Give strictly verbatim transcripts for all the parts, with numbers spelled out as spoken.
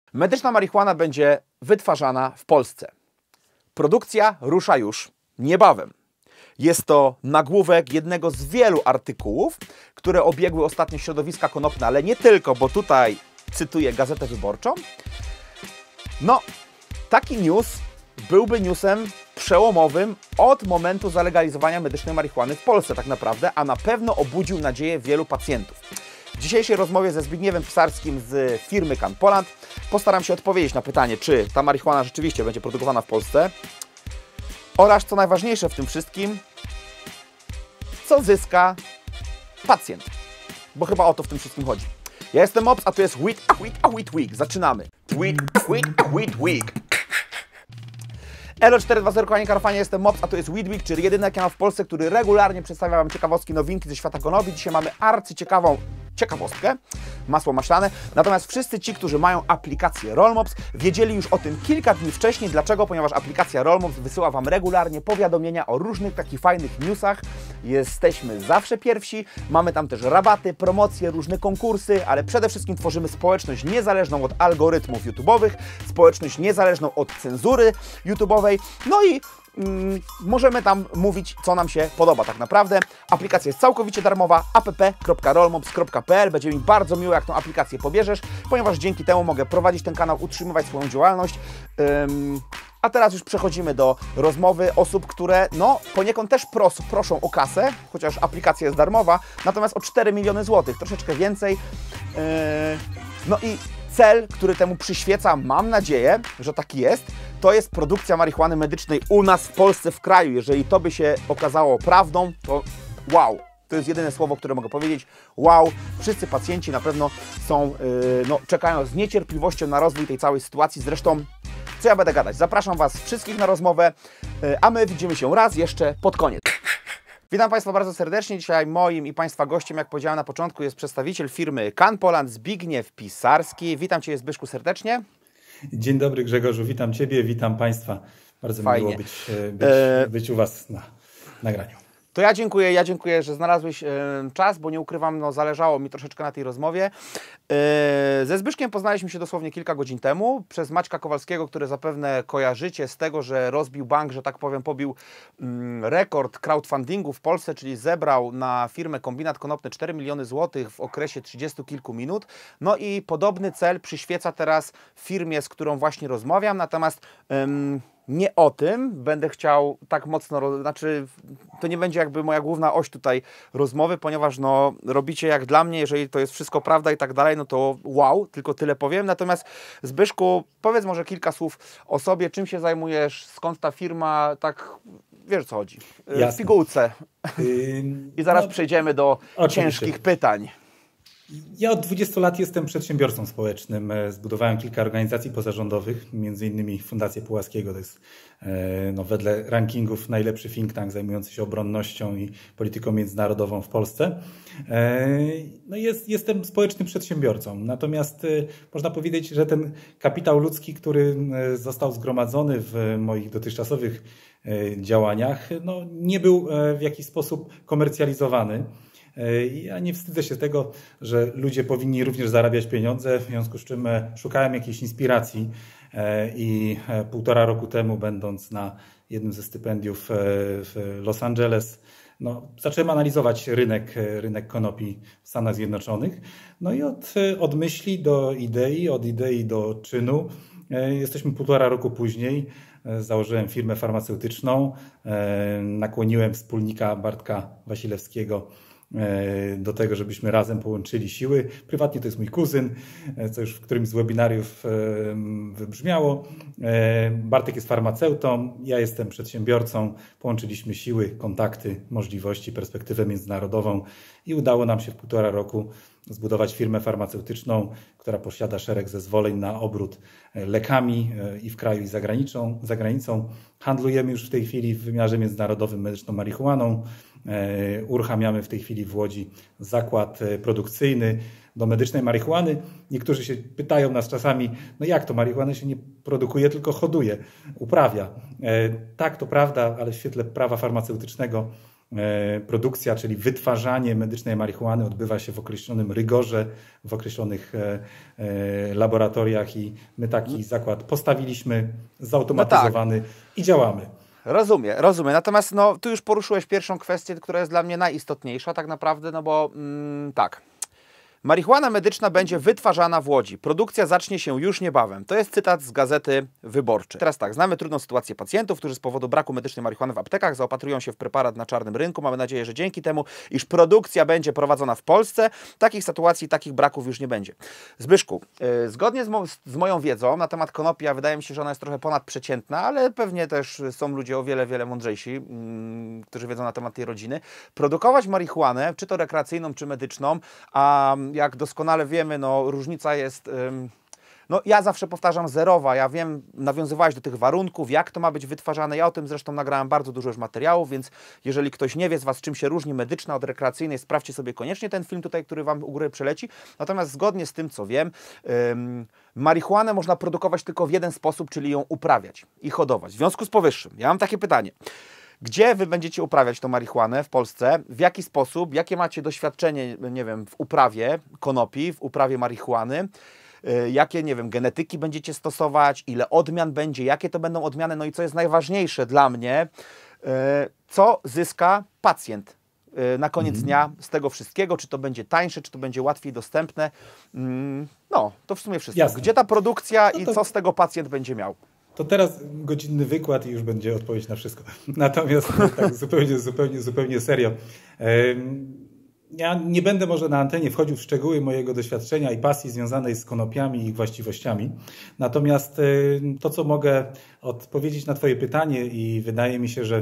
Medyczna marihuana będzie wytwarzana w Polsce. Produkcja rusza już niebawem. Jest to nagłówek jednego z wielu artykułów, które obiegły ostatnio środowiska konopne, ale nie tylko, bo tutaj cytuję Gazetę Wyborczą. No, taki news byłby newsem przełomowym od momentu zalegalizowania medycznej marihuany w Polsce tak naprawdę, a na pewno obudził nadzieję wielu pacjentów. W dzisiejszej rozmowie ze Zbigniewem Pisarskim z firmy CanPoland postaram się odpowiedzieć na pytanie, czy ta marihuana rzeczywiście będzie produkowana w Polsce oraz, co najważniejsze w tym wszystkim, co zyska pacjent, bo chyba o to w tym wszystkim chodzi. Ja jestem Mops, a to jest Week, a Week, a Week, Week. Zaczynamy. Week, Week, a Week, Week. Elo cztery dwa zero, kochani karfanie, jestem Mops, a to jest Weed Week, czyli jedyny kanał w Polsce, który regularnie przedstawia Wam ciekawostki, nowinki ze świata konopi. Dzisiaj mamy arcyciekawą ciekawostkę, masło maślane. Natomiast wszyscy ci, którzy mają aplikację Rollmops, wiedzieli już o tym kilka dni wcześniej. Dlaczego? Ponieważ aplikacja Rollmops wysyła Wam regularnie powiadomienia o różnych takich fajnych newsach. Jesteśmy zawsze pierwsi, mamy tam też rabaty, promocje, różne konkursy, ale przede wszystkim tworzymy społeczność niezależną od algorytmów YouTube'owych, społeczność niezależną od cenzury YouTube'owej, no i mm, możemy tam mówić, co nam się podoba tak naprawdę. Aplikacja jest całkowicie darmowa, app kropka rollmops kropka p l. Będzie mi bardzo miło, jak tą aplikację pobierzesz, ponieważ dzięki temu mogę prowadzić ten kanał, utrzymywać swoją działalność. Ym, A teraz już przechodzimy do rozmowy osób, które no poniekąd też pros, proszą o kasę, chociaż aplikacja jest darmowa, natomiast o cztery miliony złotych, troszeczkę więcej. Yy, no i cel, który temu przyświeca, mam nadzieję, że taki jest, to jest produkcja marihuany medycznej u nas w Polsce, w kraju. Jeżeli to by się okazało prawdą, to wow. To jest jedyne słowo, które mogę powiedzieć. Wow, wszyscy pacjenci na pewno są, yy, no, czekają z niecierpliwością na rozwój tej całej sytuacji. Zresztą, co ja będę gadać? Zapraszam Was wszystkich na rozmowę, yy, a my widzimy się raz jeszcze pod koniec. Witam Państwa bardzo serdecznie. Dzisiaj moim i Państwa gościem, jak powiedziałem na początku, jest przedstawiciel firmy CanPoland, Zbigniew Pisarski. Witam Cię, Zbyszku, serdecznie. Dzień dobry, Grzegorzu, witam Ciebie, witam Państwa. Bardzo mi miło być, być, być u Was na nagraniu. To ja dziękuję, ja dziękuję, że znalazłeś e, czas, bo nie ukrywam, no zależało mi troszeczkę na tej rozmowie. E, ze Zbyszkiem poznaliśmy się dosłownie kilka godzin temu przez Maćka Kowalskiego, który zapewne kojarzycie z tego, że rozbił bank, że tak powiem, pobił mm, rekord crowdfundingu w Polsce, czyli zebrał na firmę Kombinat Konopny cztery miliony złotych w okresie trzydziestu kilku minut. No i podobny cel przyświeca teraz firmie, z którą właśnie rozmawiam, natomiast ym, nie o tym będę chciał tak mocno, znaczy to nie będzie jakby moja główna oś tutaj rozmowy, ponieważ no robicie jak dla mnie, jeżeli to jest wszystko prawda i tak dalej, no to wow, tylko tyle powiem. Natomiast Zbyszku, powiedz może kilka słów o sobie, czym się zajmujesz, skąd ta firma, tak wiesz, co chodzi, w pigułce. Yy, I zaraz no, przejdziemy do oczywiście ciężkich pytań. Ja od dwudziestu lat jestem przedsiębiorcą społecznym. Zbudowałem kilka organizacji pozarządowych, między innymi Fundację Pułaskiego, to jest no, wedle rankingów najlepszy think tank zajmujący się obronnością i polityką międzynarodową w Polsce. No, jest, jestem społecznym przedsiębiorcą, natomiast można powiedzieć, że ten kapitał ludzki, który został zgromadzony w moich dotychczasowych działaniach, no, nie był w jakiś sposób komercjalizowany. Ja nie wstydzę się tego, że ludzie powinni również zarabiać pieniądze, w związku z czym szukałem jakiejś inspiracji i półtora roku temu, będąc na jednym ze stypendiów w Los Angeles, no, zacząłem analizować rynek, rynek konopi w Stanach Zjednoczonych. No i od, od myśli do idei, od idei do czynu jesteśmy półtora roku później. Założyłem firmę farmaceutyczną, nakłoniłem wspólnika Bartka Wasilewskiego do tego, żebyśmy razem połączyli siły. Prywatnie to jest mój kuzyn, co już w którymś z webinariów wybrzmiało. Bartek jest farmaceutą, ja jestem przedsiębiorcą. Połączyliśmy siły, kontakty, możliwości, perspektywę międzynarodową i udało nam się w półtora roku zbudować firmę farmaceutyczną, która posiada szereg zezwoleń na obrót lekami i w kraju, i za granicą. Za granicą. Handlujemy już w tej chwili w wymiarze międzynarodowym medyczną marihuaną. Uruchamiamy w tej chwili w Łodzi zakład produkcyjny do medycznej marihuany. Niektórzy się pytają nas czasami, no jak to, marihuany się nie produkuje, tylko hoduje, uprawia. Tak, to prawda, ale w świetle prawa farmaceutycznego produkcja, czyli wytwarzanie medycznej marihuany odbywa się w określonym rygorze, w określonych laboratoriach i my taki zakład postawiliśmy, zautomatyzowany no tak. i działamy. Rozumiem, rozumiem. Natomiast no, tu już poruszyłeś pierwszą kwestię, która jest dla mnie najistotniejsza tak naprawdę, no bo mm, tak. Marihuana medyczna będzie wytwarzana w Łodzi. Produkcja zacznie się już niebawem. To jest cytat z Gazety Wyborczej. Teraz tak, znamy trudną sytuację pacjentów, którzy z powodu braku medycznej marihuany w aptekach zaopatrują się w preparat na czarnym rynku. Mamy nadzieję, że dzięki temu, iż produkcja będzie prowadzona w Polsce, takich sytuacji, takich braków już nie będzie. Zbyszku, yy, zgodnie z, mo z moją wiedzą na temat konopi, a wydaje mi się, że ona jest trochę ponadprzeciętna, ale pewnie też są ludzie o wiele, wiele mądrzejsi, yy, którzy wiedzą na temat tej rodziny. Produkować marihuanę, czy to rekreacyjną, czy medyczną, a jak doskonale wiemy, no różnica jest, no ja zawsze powtarzam, zerowa. Ja wiem, nawiązywałeś do tych warunków, jak to ma być wytwarzane. Ja o tym zresztą nagrałem bardzo dużo już materiałów, więc jeżeli ktoś nie wie z Was, czym się różni medyczna od rekreacyjnej, sprawdźcie sobie koniecznie ten film tutaj, który Wam u góry przeleci. Natomiast zgodnie z tym, co wiem, ym, marihuanę można produkować tylko w jeden sposób, czyli ją uprawiać i hodować. W związku z powyższym, ja mam takie pytanie. Gdzie Wy będziecie uprawiać tą marihuanę w Polsce? W jaki sposób? Jakie macie doświadczenie, nie wiem, w uprawie konopi, w uprawie marihuany? Yy, jakie, nie wiem, genetyki będziecie stosować? Ile odmian będzie? Jakie to będą odmiany? No i co jest najważniejsze dla mnie, yy, co zyska pacjent yy, na koniec mm. dnia z tego wszystkiego? Czy to będzie tańsze, czy to będzie łatwiej dostępne? Yy, no, to w sumie wszystko. Jasne. Gdzie ta produkcja no to... i co z tego pacjent będzie miał? To teraz godzinny wykład i już będzie odpowiedź na wszystko. Natomiast tak zupełnie, zupełnie, zupełnie serio. Ja nie będę może na antenie wchodził w szczegóły mojego doświadczenia i pasji związanej z konopiami i ich właściwościami. Natomiast to, co mogę odpowiedzieć na Twoje pytanie i wydaje mi się, że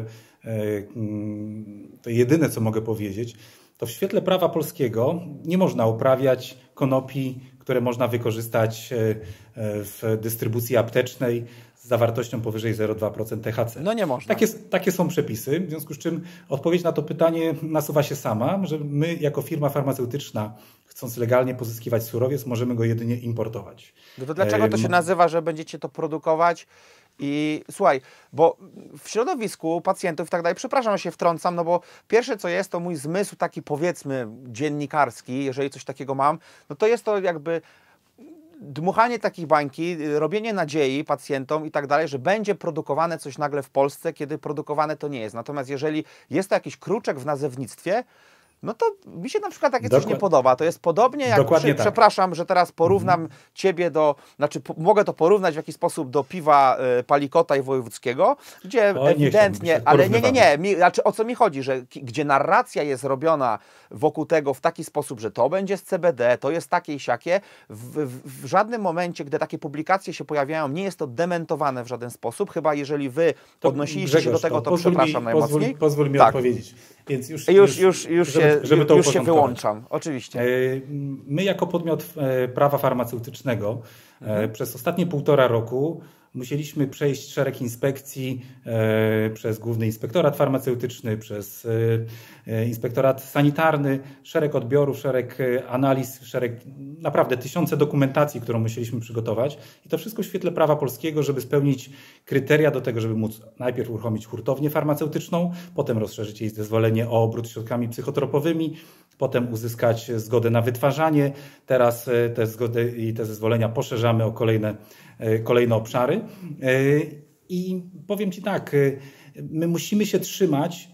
to jedyne, co mogę powiedzieć, to w świetle prawa polskiego nie można uprawiać konopi, które można wykorzystać w dystrybucji aptecznej z zawartością powyżej zero przecinek dwa procent T H C. No nie można. Takie, takie są przepisy, w związku z czym odpowiedź na to pytanie nasuwa się sama, że my jako firma farmaceutyczna, chcąc legalnie pozyskiwać surowiec, możemy go jedynie importować. No to dlaczego to się nazywa, że będziecie to produkować? I słuchaj, bo w środowisku pacjentów i tak dalej, przepraszam, że się wtrącam, no bo pierwsze co jest, to mój zmysł taki powiedzmy dziennikarski, jeżeli coś takiego mam, no to jest to jakby dmuchanie takich bańki, robienie nadziei pacjentom i tak dalej, że będzie produkowane coś nagle w Polsce, kiedy produkowane to nie jest. Natomiast jeżeli jest to jakiś kruczek w nazewnictwie, no to mi się na przykład takie coś Dokład... nie podoba. To jest podobnie jak, przy, tak. przepraszam, że teraz porównam mhm. Ciebie do, znaczy po, mogę to porównać w jakiś sposób do piwa y, Palikota i Wojewódzkiego, gdzie o, ewidentnie, nie ale nie, nie, nie, mi, znaczy o co mi chodzi, że gdzie narracja jest robiona wokół tego w taki sposób, że to będzie z C B D, to jest takie i siakie, w, w, w żadnym momencie, gdy takie publikacje się pojawiają, nie jest to dementowane w żaden sposób, chyba jeżeli Wy to odnosiliście Grzegorz, się do tego, to, to przepraszam mi, najmocniej. Pozwól, pozwól mi tak. odpowiedzieć. Więc już, już, już, już, żeby, się, żeby to już się wyłączam, oczywiście. My jako podmiot prawa farmaceutycznego mhm. przez ostatnie półtora roku musieliśmy przejść szereg inspekcji e, przez Główny Inspektorat Farmaceutyczny, przez e, Inspektorat Sanitarny, szereg odbiorów, szereg analiz, szereg naprawdę tysiące dokumentacji, którą musieliśmy przygotować i to wszystko w świetle prawa polskiego, żeby spełnić kryteria do tego, żeby móc najpierw uruchomić hurtownię farmaceutyczną, potem rozszerzyć jej zezwolenie o obrót środkami psychotropowymi, potem uzyskać zgodę na wytwarzanie. Teraz te zgody i te zezwolenia poszerzamy o kolejne, kolejne obszary. I powiem Ci tak, my musimy się trzymać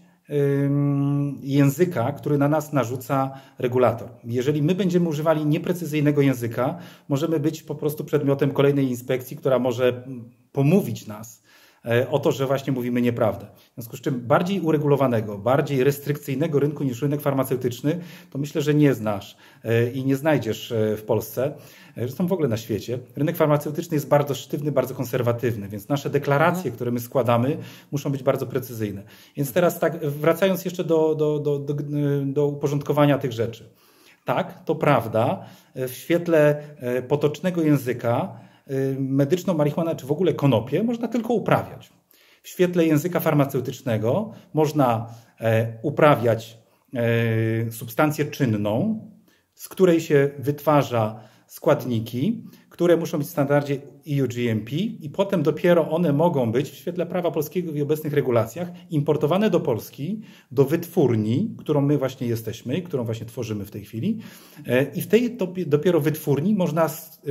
języka, który na nas narzuca regulator. Jeżeli my będziemy używali nieprecyzyjnego języka, możemy być po prostu przedmiotem kolejnej inspekcji, która może pomówić nas o to, że właśnie mówimy nieprawdę. W związku z czym bardziej uregulowanego, bardziej restrykcyjnego rynku niż rynek farmaceutyczny, to myślę, że nie znasz i nie znajdziesz w Polsce, zresztą w ogóle na świecie. Rynek farmaceutyczny jest bardzo sztywny, bardzo konserwatywny, więc nasze deklaracje, które my składamy, muszą być bardzo precyzyjne. Więc teraz tak, wracając jeszcze do, do, do, do, do uporządkowania tych rzeczy. Tak, to prawda, w świetle potocznego języka medyczną marihuanę, czy w ogóle konopie można tylko uprawiać. W świetle języka farmaceutycznego można uprawiać substancję czynną, z której się wytwarza składniki, które muszą być w standardzie E U G M P i potem dopiero one mogą być w świetle prawa polskiego i obecnych regulacjach importowane do Polski, do wytwórni, którą my właśnie jesteśmy, którą właśnie tworzymy w tej chwili. I w tej dopiero wytwórni można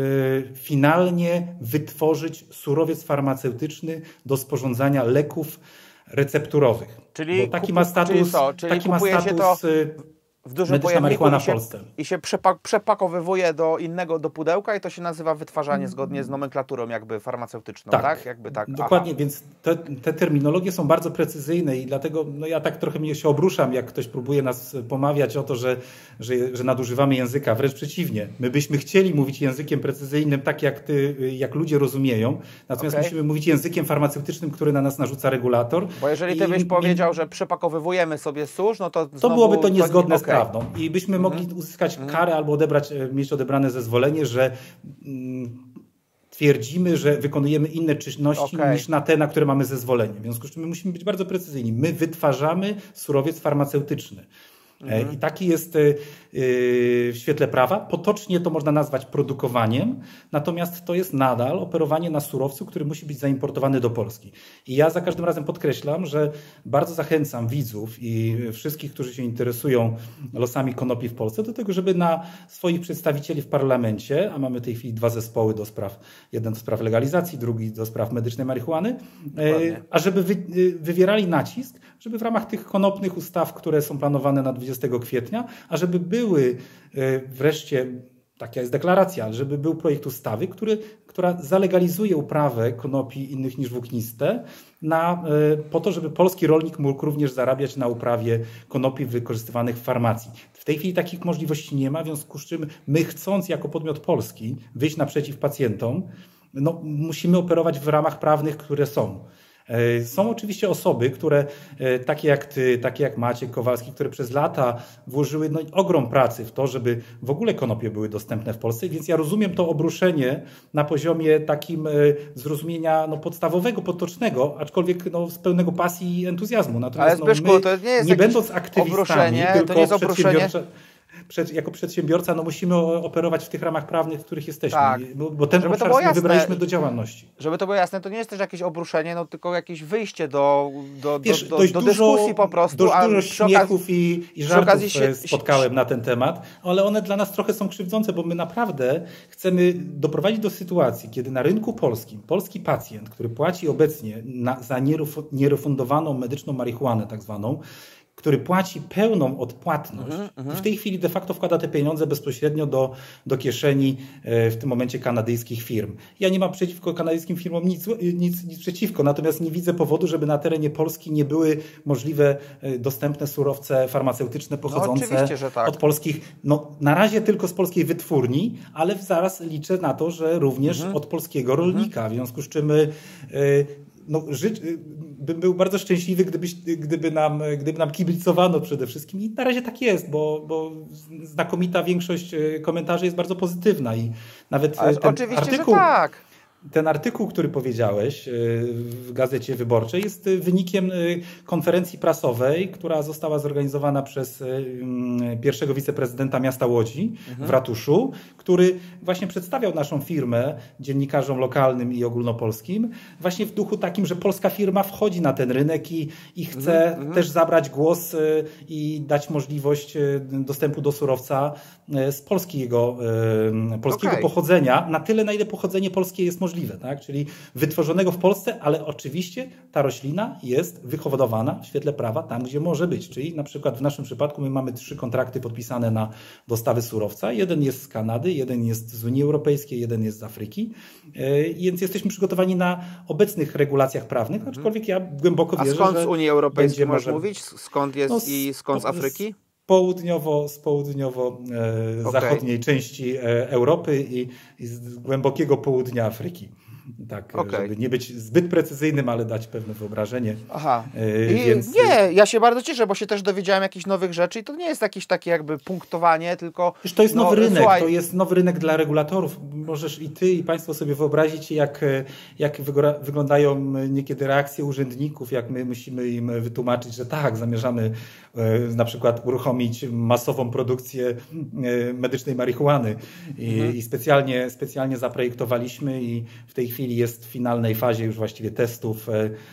finalnie wytworzyć surowiec farmaceutyczny do sporządzania leków recepturowych. Czyli Bo taki kupu, ma status, czyli co? Czyli taki ma kupuje status się to w dużym medyczna pojemniku marihuana i w się, Polsce. i się przepak przepakowywuje do innego, do pudełka i to się nazywa wytwarzanie zgodnie z nomenklaturą jakby farmaceutyczną, tak? tak? Jakby tak. Dokładnie, Aha. więc te, te terminologie są bardzo precyzyjne i dlatego no ja tak trochę mnie się obruszam, jak ktoś próbuje nas pomawiać o to, że, że, że nadużywamy języka. Wręcz przeciwnie. My byśmy chcieli mówić językiem precyzyjnym tak, jak, ty, jak ludzie rozumieją, natomiast okay. musimy mówić językiem farmaceutycznym, który na nas narzuca regulator. Bo jeżeli ty I, byś i, powiedział, że przepakowywujemy sobie susz, no to To znowu, byłoby to niezgodne to, z prawdą i byśmy mogli mhm. uzyskać mhm. karę albo odebrać, mieć odebrane zezwolenie, że mm, twierdzimy, że wykonujemy inne czynności okay. niż na te, na które mamy zezwolenie. W związku z czym my musimy być bardzo precyzyjni. My wytwarzamy surowiec farmaceutyczny. Mhm. I taki jest w świetle prawa. Potocznie to można nazwać produkowaniem, natomiast to jest nadal operowanie na surowcu, który musi być zaimportowany do Polski. I ja za każdym razem podkreślam, że bardzo zachęcam widzów i wszystkich, którzy się interesują losami konopi w Polsce, do tego, żeby na swoich przedstawicieli w parlamencie, a mamy w tej chwili dwa zespoły do spraw, jeden do spraw legalizacji, drugi do spraw medycznej marihuany, Dokładnie. a żeby wy, wywierali nacisk, żeby w ramach tych konopnych ustaw, które są planowane na dwudziestego kwietnia, a żeby były wreszcie, taka jest deklaracja, żeby był projekt ustawy, który, która zalegalizuje uprawę konopi innych niż włókniste na, po to, żeby polski rolnik mógł również zarabiać na uprawie konopi wykorzystywanych w farmacji. W tej chwili takich możliwości nie ma, w związku z czym my, chcąc jako podmiot polski wyjść naprzeciw pacjentom, no, musimy operować w ramach prawnych, które są. Są oczywiście osoby, które takie jak ty, takie jak Maciek Kowalski, które przez lata włożyły no, ogrom pracy w to, żeby w ogóle konopie były dostępne w Polsce, więc ja rozumiem to obruszenie na poziomie takim zrozumienia no, podstawowego, potocznego, aczkolwiek no, z pełnego pasji i entuzjazmu. Natomiast Ale Zbyszku, no, my, to nie jest nie będąc aktywistami, tylko to nie jest obruszenie. Przed, jako przedsiębiorca no musimy operować w tych ramach prawnych, w których jesteśmy, tak. bo, bo ten żeby obszar jasne, wybraliśmy do działalności. Żeby to było jasne, to nie jest też jakieś obruszenie, no tylko jakieś wyjście do, do, Wiesz, do, do, do dyskusji po prostu. Dość a dużo śmiechów i, i żartów się, spotkałem na ten temat, ale one dla nas trochę są krzywdzące, bo my naprawdę chcemy doprowadzić do sytuacji, kiedy na rynku polskim polski pacjent, który płaci obecnie na, za nierefundowaną medyczną marihuanę tak zwaną, który płaci pełną odpłatność, mm-hmm. w tej chwili de facto wkłada te pieniądze bezpośrednio do, do kieszeni w tym momencie kanadyjskich firm. Ja nie mam przeciwko kanadyjskim firmom nic, nic, nic przeciwko, natomiast nie widzę powodu, żeby na terenie Polski nie były możliwe dostępne surowce farmaceutyczne pochodzące no, tak. od polskich, no na razie tylko z polskiej wytwórni, ale zaraz liczę na to, że również mm-hmm. od polskiego rolnika, w związku z czym y, no, ży, bym był bardzo szczęśliwy, gdybyś, gdyby, nam, gdyby nam kibicowano przede wszystkim i na razie tak jest, bo, bo znakomita większość komentarzy jest bardzo pozytywna i nawet Ale ten oczywiście, artykuł, że tak. ten artykuł, który powiedziałeś w Gazecie Wyborczej jest wynikiem konferencji prasowej, która została zorganizowana przez pierwszego wiceprezydenta miasta Łodzi mhm. w ratuszu, który właśnie przedstawiał naszą firmę dziennikarzom lokalnym i ogólnopolskim właśnie w duchu takim, że polska firma wchodzi na ten rynek i, i chce mhm. też zabrać głos i dać możliwość dostępu do surowca z polskiego, polskiego okay. pochodzenia, na tyle, na ile pochodzenie polskie jest możliwe. Tak? Czyli wytworzonego w Polsce, ale oczywiście ta roślina jest wyhodowana w świetle prawa tam, gdzie może być. Czyli na przykład w naszym przypadku my mamy trzy kontrakty podpisane na dostawy surowca. Jeden jest z Kanady, jeden jest z Unii Europejskiej, jeden jest z Afryki. Więc jesteśmy przygotowani na obecnych regulacjach prawnych, aczkolwiek ja głęboko wierzę, że... A skąd z Unii Europejskiej możesz może... mówić? Skąd jest no, i skąd z Afryki? Południowo, z południowo-zachodniej okay. części Europy i, i z głębokiego południa Afryki. tak, Okay. żeby nie być zbyt precyzyjnym, ale dać pewne wyobrażenie. Aha. Yy, I więc... Nie, ja się bardzo cieszę, bo się też dowiedziałem jakichś nowych rzeczy i to nie jest jakieś takie jakby punktowanie, tylko... Wiesz, to jest no, nowy rynek, słuchaj... to jest nowy rynek dla regulatorów. Możesz i ty, i państwo sobie wyobrazić, jak, jak wyglądają niekiedy reakcje urzędników, jak my musimy im wytłumaczyć, że tak, zamierzamy na przykład uruchomić masową produkcję medycznej marihuany i, mhm. i specjalnie, specjalnie zaprojektowaliśmy i w tej chwili jest w finalnej fazie już właściwie testów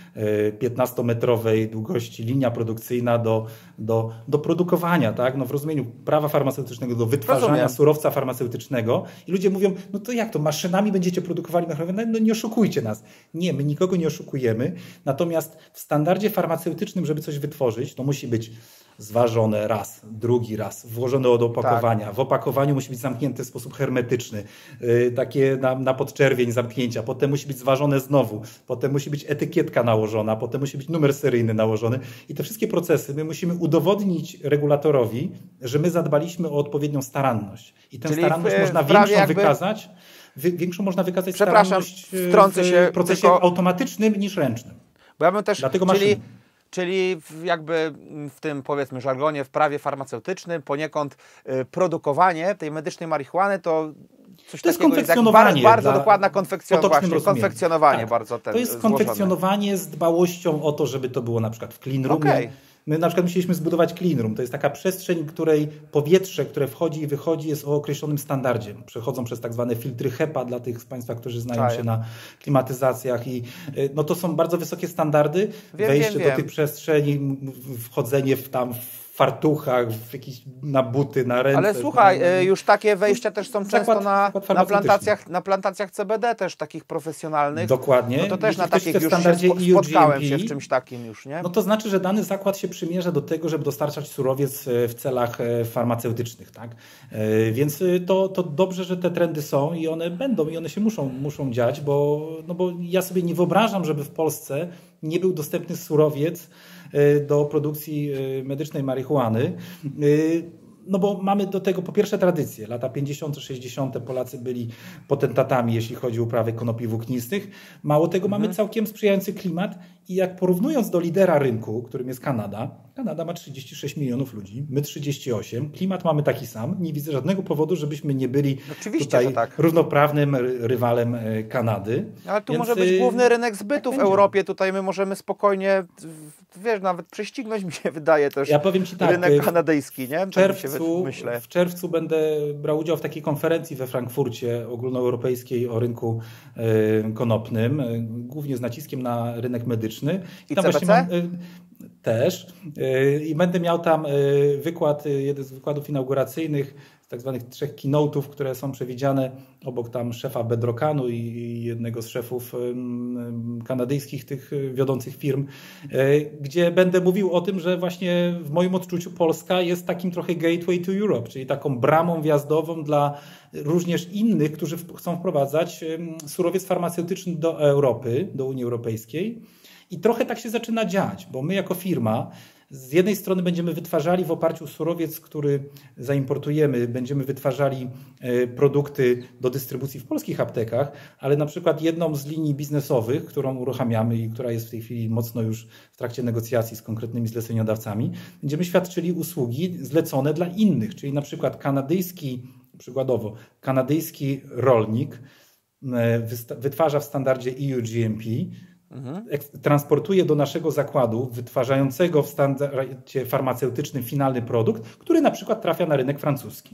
piętnastometrowej długości linia produkcyjna do, do, do produkowania, tak? No w rozumieniu prawa farmaceutycznego, do wytwarzania Rozumiem. surowca farmaceutycznego i ludzie mówią, no to jak to, maszynami będziecie produkowali marihuanę? No nie oszukujcie nas. Nie, my nikogo nie oszukujemy, natomiast w standardzie farmaceutycznym, żeby coś wytworzyć, to musi być zważone raz, drugi raz, włożone do opakowania. Tak. W opakowaniu musi być zamknięte w sposób hermetyczny, yy, takie na, na podczerwień zamknięcia. Potem musi być zważone znowu, potem musi być etykietka nałożona, potem musi być numer seryjny nałożony. I te wszystkie procesy my musimy udowodnić regulatorowi, że my zadbaliśmy o odpowiednią staranność. I tę Czyli staranność w, można w większą jakby... wykazać, wy, większą można wykazać Przepraszam, staranność wtrącę się, w procesie tylko... automatycznym niż ręcznym. Bo ja bym też... Dlatego czyli... maszyny. Czyli w jakby w tym, powiedzmy, żargonie, w prawie farmaceutycznym poniekąd y, produkowanie tej medycznej marihuany to coś to jest takiego konfekcjonowanie. Jak bardzo, bardzo dokładna konfekcjonowanie. Właśnie, konfekcjonowanie tak. bardzo ten To jest złożone. konfekcjonowanie z dbałością o to, żeby to było na przykład w clean roomie. Okay. My na przykład musieliśmy zbudować clean room. To jest taka przestrzeń, której powietrze, które wchodzi i wychodzi, jest o określonym standardzie. Przechodzą przez tak zwane filtry HEPA dla tych z Państwa, którzy znają Czaję. się na klimatyzacjach. I no to są bardzo wysokie standardy. Wiem, Wejście wiem, do wiem. tych przestrzeni, wchodzenie w tam w fartuchach, w jakieś, na buty, na ręce. Ale słuchaj, na, na... już takie wejścia też są zakład, często na, na, plantacjach, na plantacjach C B D też takich profesjonalnych. Dokładnie. No to też Jeśli na takich już standardzie się spotkałem się w czymś takim już, nie? No to znaczy, że dany zakład się przymierza do tego, żeby dostarczać surowiec w celach farmaceutycznych, tak? Więc to, to dobrze, że te trendy są i one będą i one się muszą, muszą dziać, bo, no bo ja sobie nie wyobrażam, żeby w Polsce nie był dostępny surowiec do produkcji medycznej marihuany. No bo mamy do tego po pierwsze tradycję. Lata pięćdziesiąte, sześćdziesiąte Polacy byli potentatami, jeśli chodzi o uprawę konopi włóknistych. Mało tego, mhm. mamy całkiem sprzyjający klimat i jak porównując do lidera rynku, którym jest Kanada, Kanada ma trzydzieści sześć milionów ludzi, my trzydzieści osiem, klimat mamy taki sam, nie widzę żadnego powodu, żebyśmy nie byli Oczywiście, tutaj tak. równoprawnym rywalem Kanady. Ale tu Więc... może być główny rynek zbytu tak w Europie, tutaj my możemy spokojnie, wiesz, nawet prześcignąć, mi się wydaje też ja powiem Ci tak, rynek kanadyjski, nie? W czerwcu, myślę. w czerwcu będę brał udział w takiej konferencji we Frankfurcie ogólnoeuropejskiej o rynku y, konopnym, y, głównie z naciskiem na rynek medyczny. I, I tam C B C? Mam, y, też. Y, I będę miał tam y, wykład, y, jeden z wykładów inauguracyjnych, z tak zwanych trzech keynote'ów, które są przewidziane obok tam szefa Bedrockanu i jednego z szefów kanadyjskich tych wiodących firm, gdzie będę mówił o tym, że właśnie w moim odczuciu Polska jest takim trochę gateway to Europe, czyli taką bramą wjazdową dla również innych, którzy chcą wprowadzać surowiec farmaceutyczny do Europy, do Unii Europejskiej. I trochę tak się zaczyna dziać, bo my jako firma z jednej strony będziemy wytwarzali w oparciu o surowiec, który zaimportujemy, będziemy wytwarzali produkty do dystrybucji w polskich aptekach, ale na przykład jedną z linii biznesowych, którą uruchamiamy i która jest w tej chwili mocno już w trakcie negocjacji z konkretnymi zleceniodawcami, będziemy świadczyli usługi zlecone dla innych, czyli na przykład kanadyjski, przykładowo, kanadyjski rolnik wytwarza w standardzie E U G M P, Mhm. transportuje do naszego zakładu wytwarzającego w standardzie farmaceutycznym finalny produkt, który na przykład trafia na rynek francuski.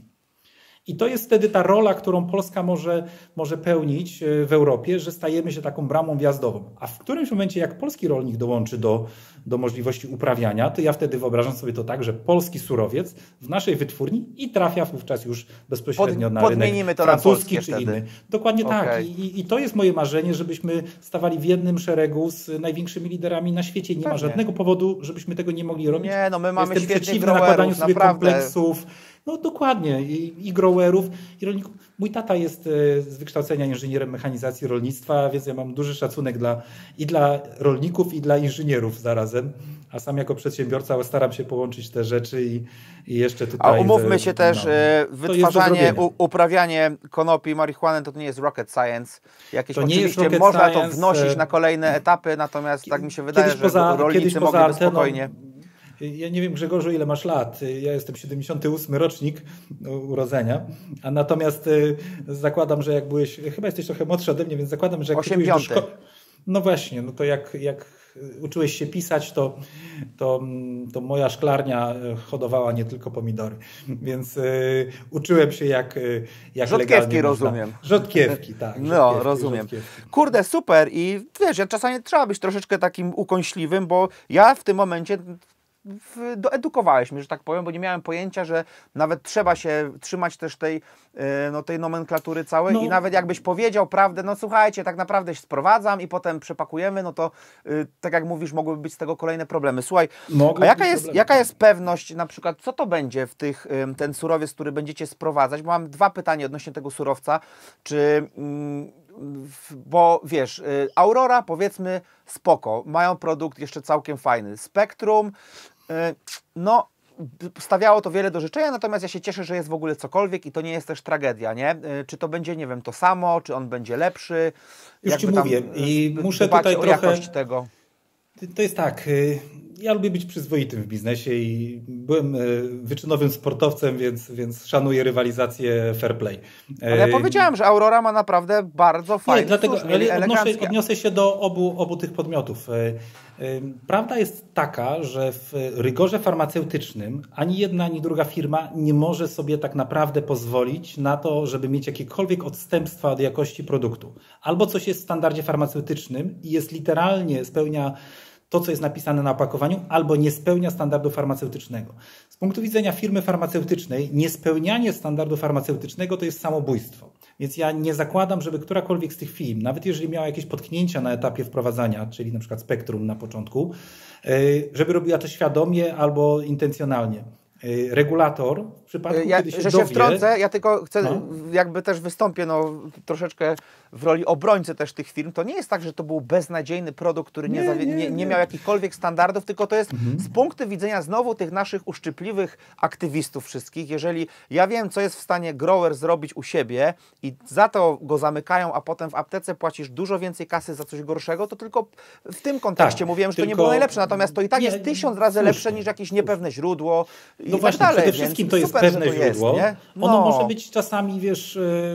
I to jest wtedy ta rola, którą Polska może, może pełnić w Europie, że stajemy się taką bramą wjazdową. A w którymś momencie, jak polski rolnik dołączy do, do możliwości uprawiania, to ja wtedy wyobrażam sobie to tak, że polski surowiec w naszej wytwórni i trafia wówczas już bezpośrednio Pod, na rynek to francuski na czy wtedy. inny. Dokładnie okay. tak. I, I to jest moje marzenie, żebyśmy stawali w jednym szeregu z największymi liderami na świecie. Nie Pewnie. ma żadnego powodu, żebyśmy tego nie mogli robić. Nie, no my mamy Jestem świetnych przeciwny nakładaniu sobie naprawdę. kompleksów, No dokładnie, i, i growerów, i rolników. Mój tata jest z wykształcenia inżynierem mechanizacji rolnictwa, więc ja mam duży szacunek dla, i dla rolników, i dla inżynierów zarazem. A sam jako przedsiębiorca staram się połączyć te rzeczy i, i jeszcze tutaj... A umówmy się też, no, wytwarzanie, u, uprawianie konopi, marihuany to nie jest rocket science. Jakieś to nie oczywiście jest rocket można science, to wnosić na kolejne etapy, natomiast tak mi się wydaje, kiedyś że poza, rolnicy poza mogliby anteną, spokojnie... Ja nie wiem, Grzegorzu, ile masz lat. Ja jestem siedemdziesiąty ósmy rocznik urodzenia, a natomiast zakładam, że jak byłeś, chyba jesteś trochę młodszy ode mnie, więc zakładam, że jak byłeś do szkoły... No właśnie, no to jak, jak uczyłeś się pisać, to, to, to moja szklarnia hodowała nie tylko pomidory, więc y, uczyłem się jak, jak Rzodkiewki można... rozumiem. Rzodkiewki, tak. Rzodkiewki, no, rozumiem. Rzodkiewki. Kurde, super i wiesz, ja czasami trzeba być troszeczkę takim ukąśliwym, bo ja w tym momencie w, doedukowałeś mnie, że tak powiem, bo nie miałem pojęcia, że nawet trzeba się trzymać też tej, no, tej nomenklatury całej no. I nawet jakbyś powiedział prawdę, no słuchajcie, tak naprawdę się sprowadzam i potem przepakujemy, no to tak jak mówisz, mogłyby być z tego kolejne problemy. Słuchaj, Mogę a jaka jest, jaka jest pewność, na przykład, co to będzie w tych, ten surowiec, który będziecie sprowadzać? Bo mam dwa pytania odnośnie tego surowca, czy... bo wiesz, Aurora powiedzmy spoko, mają produkt jeszcze całkiem fajny, Spektrum, no stawiało to wiele do życzenia, natomiast ja się cieszę, że jest w ogóle cokolwiek i to nie jest też tragedia, nie? Czy to będzie, nie wiem, to samo, czy on będzie lepszy? Już Ci mówię i muszę tutaj o trochę... jakość tego. To jest tak, ja lubię być przyzwoitym w biznesie i byłem wyczynowym sportowcem, więc, więc szanuję rywalizację fair play. Ale ja powiedziałem, że Aurora ma naprawdę bardzo fajny, Nie, dlatego słuszny, ale odnoszę, odniosę się do obu, obu tych podmiotów. Prawda jest taka, że w rygorze farmaceutycznym ani jedna, ani druga firma nie może sobie tak naprawdę pozwolić na to, żeby mieć jakiekolwiek odstępstwa od jakości produktu. Albo coś jest w standardzie farmaceutycznym i jest literalnie, spełnia to, co jest napisane na opakowaniu, albo nie spełnia standardu farmaceutycznego. Z punktu widzenia firmy farmaceutycznej, niespełnianie standardu farmaceutycznego to jest samobójstwo. Więc ja nie zakładam, żeby którakolwiek z tych firm, nawet jeżeli miała jakieś potknięcia na etapie wprowadzania, czyli na przykład Spektrum na początku, żeby robiła to świadomie albo intencjonalnie. Regulator w przypadku, ja, kiedy się że dowie... się wtrącę, ja tylko chcę, no. jakby też wystąpię no, troszeczkę w roli obrońcy też tych firm. To nie jest tak, że to był beznadziejny produkt, który nie, nie, nie, nie, nie miał jakichkolwiek standardów, tylko to jest mhm. z punktu widzenia znowu tych naszych uszczypliwych aktywistów wszystkich. Jeżeli ja wiem, co jest w stanie grower zrobić u siebie i za to go zamykają, a potem w aptece płacisz dużo więcej kasy za coś gorszego, to tylko w tym kontekście tak, mówiłem, że tylko... to nie było najlepsze. Natomiast to i tak nie, jest tysiąc razy słusznie. lepsze niż jakieś niepewne źródło. I no właśnie, tak dalej, przede wszystkim to jest super, pewne to źródło. Jest, no. Ono może być czasami, wiesz,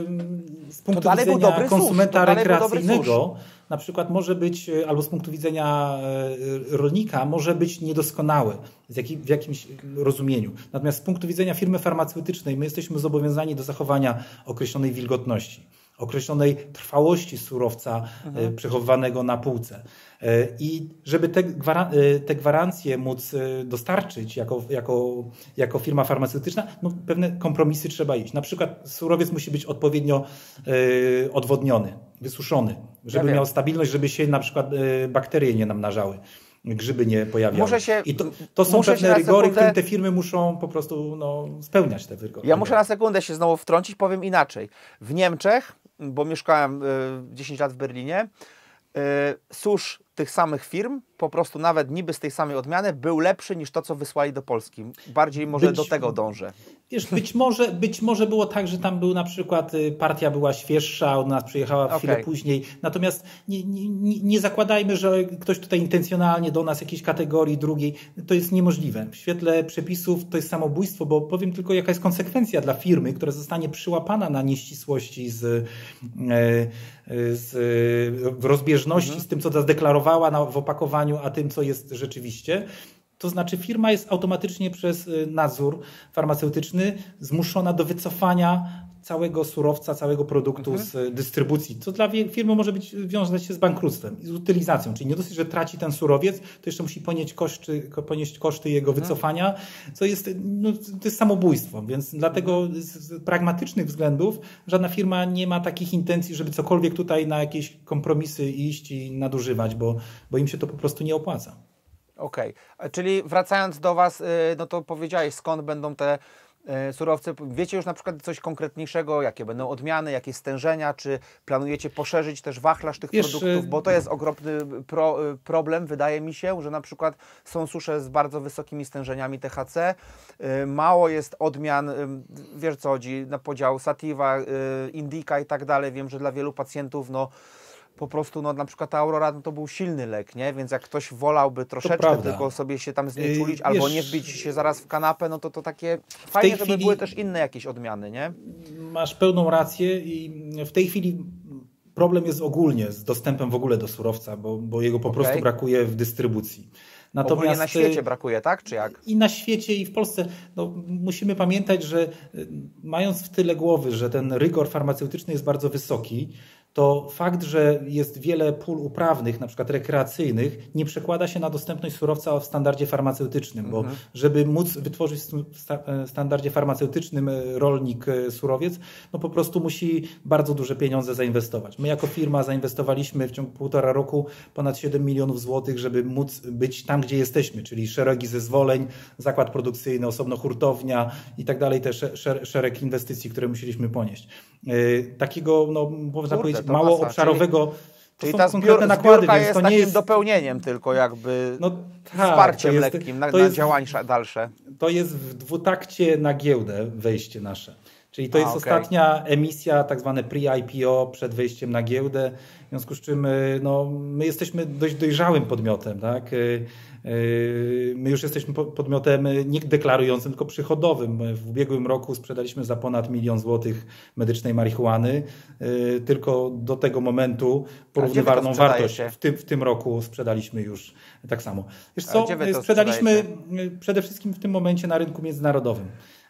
z punktu widzenia konsumenta rekreacyjnego, na przykład może być, albo z punktu widzenia rolnika, może być niedoskonały w, jakim, w jakimś rozumieniu. Natomiast z punktu widzenia firmy farmaceutycznej my jesteśmy zobowiązani do zachowania określonej wilgotności, określonej trwałości surowca mhm. przechowywanego na półce. I żeby te, gwaran te gwarancje móc dostarczyć jako, jako, jako firma farmaceutyczna, no pewne kompromisy trzeba iść. Na przykład surowiec musi być odpowiednio y, odwodniony, wysuszony, żeby ja miał stabilność, żeby się na przykład y, bakterie nie namnażały, grzyby nie pojawiały. Muszę się, I to, to są pewne rygory, sekundę... które te firmy muszą po prostu no, spełniać te rygory. Ja muszę na sekundę się znowu wtrącić, powiem inaczej. W Niemczech, bo mieszkałem y, dziesięć lat w Berlinie, y, susz tych samych firm, po prostu nawet niby z tej samej odmiany, był lepszy niż to, co wysłali do Polski. Bardziej może być, do tego dążę. Wiesz, być może, być może było tak, że tam był na przykład, partia była świeższa, od nas przyjechała okay. chwilę później. Natomiast nie, nie, nie zakładajmy, że ktoś tutaj intencjonalnie do nas jakiejś kategorii drugiej. To jest niemożliwe. W świetle przepisów to jest samobójstwo, bo powiem tylko, jaka jest konsekwencja dla firmy, która zostanie przyłapana na nieścisłości z, z w rozbieżności mhm. z tym, co zadeklarowała na, w opakowaniu, a tym, co jest rzeczywiście. To znaczy firma jest automatycznie przez nadzór farmaceutyczny zmuszona do wycofania całego surowca, całego produktu mhm. z dystrybucji, co dla firmy może być wiązać się z bankructwem i z utylizacją. Czyli nie dosyć, że traci ten surowiec, to jeszcze musi ponieść koszty, ponieść koszty jego mhm. wycofania, co jest, no, to jest samobójstwo. Więc dlatego z pragmatycznych względów żadna firma nie ma takich intencji, żeby cokolwiek tutaj na jakieś kompromisy iść i nadużywać, bo, bo im się to po prostu nie opłaca. Okej, okay. Czyli wracając do Was, no to powiedziałeś, skąd będą te surowce. Wiecie już na przykład coś konkretniejszego, jakie będą odmiany, jakie stężenia, czy planujecie poszerzyć też wachlarz tych Wiesz, produktów, bo to jest ogromny pro, problem, wydaje mi się, że na przykład są susze z bardzo wysokimi stężeniami T H C, mało jest odmian, wiesz co chodzi, na podział Sativa, Indica i tak dalej. Wiem, że dla wielu pacjentów no po prostu, no na przykład ta Aurora no, to był silny lek, nie? Więc jak ktoś wolałby troszeczkę tylko sobie się tam znieczulić, yy, albo wiesz, nie wbić się zaraz w kanapę, no to to takie fajnie, żeby były też inne jakieś odmiany, nie? Masz pełną rację i w tej chwili problem jest ogólnie z dostępem w ogóle do surowca, bo, bo jego po okay. prostu brakuje w dystrybucji. Natomiast ogólnie na świecie brakuje, tak? Czy jak? I na świecie, i w Polsce. No, musimy pamiętać, że mając w tyle głowy, że ten rygor farmaceutyczny jest bardzo wysoki, to fakt, że jest wiele pól uprawnych, na przykład rekreacyjnych, nie przekłada się na dostępność surowca w standardzie farmaceutycznym, mhm. bo żeby móc wytworzyć w standardzie farmaceutycznym rolnik surowiec, no po prostu musi bardzo duże pieniądze zainwestować. My jako firma zainwestowaliśmy w ciągu półtora roku ponad siedem milionów złotych, żeby móc być tam, gdzie jesteśmy, czyli szeregi zezwoleń, zakład produkcyjny, osobno hurtownia i tak dalej, też szereg inwestycji, które musieliśmy ponieść. Takiego, no można powiedzieć, mało masa. obszarowego. Czyli, czyli ta zbiór, nakłady, zbiórka jest to takim jest... dopełnieniem tylko jakby no, tak, wsparciem jest, lekkim na, na jest, działania dalsze. To jest w dwutakcie na giełdę wejście nasze. Czyli to A, jest okay. ostatnia emisja, tak zwane pre-I P O przed wejściem na giełdę. W związku z czym no, my jesteśmy dość dojrzałym podmiotem, tak? My już jesteśmy podmiotem nie deklarującym, tylko przychodowym. W ubiegłym roku sprzedaliśmy za ponad milion złotych medycznej marihuany. Tylko do tego momentu porównywalną wartość w tym, w tym roku sprzedaliśmy już tak samo. Wiesz co, sprzedaliśmy przede wszystkim w tym momencie na rynku międzynarodowym.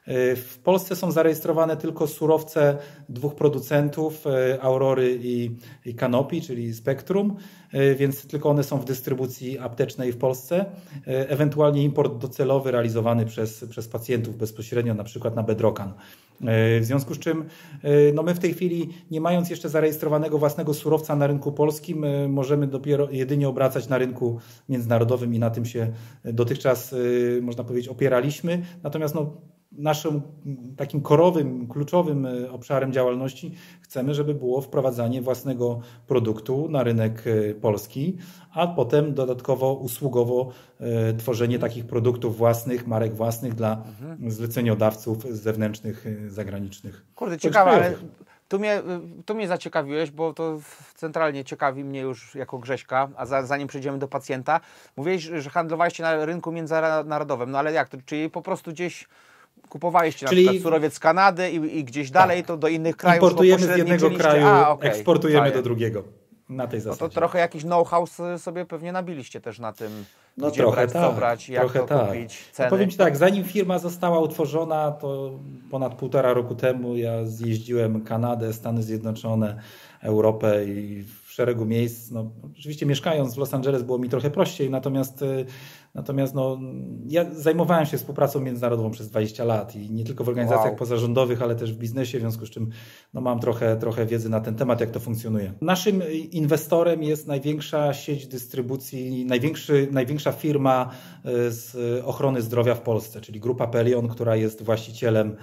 W Polsce są zarejestrowane tylko surowce dwóch producentów, Aurory i, i Canopy, czyli Spectrum, więc tylko one są w dystrybucji aptecznej w Polsce. Ewentualnie import docelowy realizowany przez, przez pacjentów bezpośrednio, na przykład na Bedrocan. W związku z czym no my w tej chwili, nie mając jeszcze zarejestrowanego własnego surowca na rynku polskim, możemy dopiero jedynie obracać na rynku międzynarodowym i na tym się dotychczas, można powiedzieć, opieraliśmy. Natomiast no, naszym takim korowym, kluczowym obszarem działalności chcemy, żeby było wprowadzanie własnego produktu na rynek polski, a potem dodatkowo usługowo tworzenie takich produktów własnych, marek własnych dla zleceniodawców zewnętrznych, zagranicznych. Kurde, ciekawe, ale tu mnie, tu mnie zaciekawiłeś, bo to centralnie ciekawi mnie już jako Grześka, a za, zanim przejdziemy do pacjenta. Mówiłeś, że handlowaliście na rynku międzynarodowym, no ale jak to? Czyli po prostu gdzieś kupowaliście na Czyli... przykład surowiec z Kanady i, i gdzieś dalej, tak. to do innych krajów importujemy z jednego kraju, A, okay. eksportujemy do drugiego. Na tej zasadzie. No to trochę jakiś know-how sobie pewnie nabiliście też na tym, no gdzie trochę brać, tak, co brać, jak trochę to tak. kupić, ceny. No powiem Ci tak, zanim firma została utworzona, to ponad półtora roku temu ja zjeździłem Kanadę, Stany Zjednoczone, Europę i w szeregu miejsc. No, oczywiście mieszkając w Los Angeles było mi trochę prościej, natomiast, natomiast no, ja zajmowałem się współpracą międzynarodową przez dwadzieścia lat i nie tylko w organizacjach wow. pozarządowych, ale też w biznesie, w związku z czym no, mam trochę, trochę wiedzy na ten temat, jak to funkcjonuje. Naszym inwestorem jest największa sieć dystrybucji, największy, największa firma z ochrony zdrowia w Polsce, czyli Grupa Pelion, która jest właścicielem,